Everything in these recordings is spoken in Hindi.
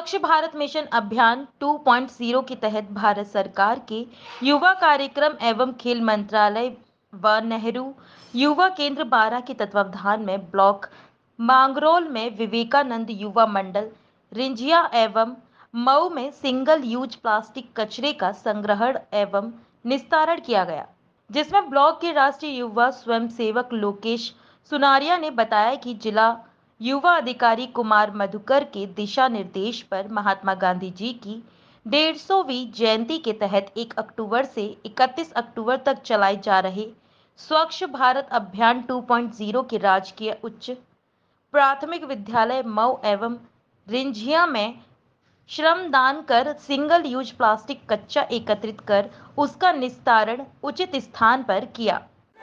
स्वच्छ भारत मिशन अभियान 2.0 के तहत भारत सरकार के युवा कार्यक्रम एवं खेल मंत्रालय व नेहरू युवा केंद्र 12 के तत्वावधान में ब्लॉक मांगरोल में विवेकानंद युवा मंडल रिंझिया एवं मऊ में सिंगल यूज प्लास्टिक कचरे का संग्रहण एवं निस्तारण किया गया, जिसमें ब्लॉक के राष्ट्रीय युवा स्वयंसेवक लोकेश सुनारिया ने बताया कि जिला युवा अधिकारी कुमार मधुकर के दिशा निर्देश पर महात्मा गांधी जी की 150वीं जयंती के तहत 1 अक्टूबर से 31 अक्टूबर तक चलाए जा रहे स्वच्छ भारत अभियान 2.0 के राजकीय उच्च प्राथमिक विद्यालय मऊ एवं रिंझिया में श्रमदान कर सिंगल यूज प्लास्टिक कच्चा एकत्रित कर उसका निस्तारण उचित स्थान पर किया।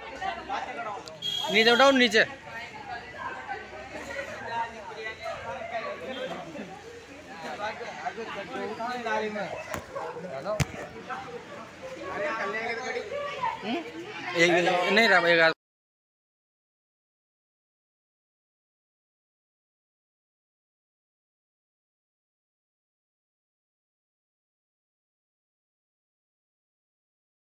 नीचे उठाओ नीचे। एक नहीं रहा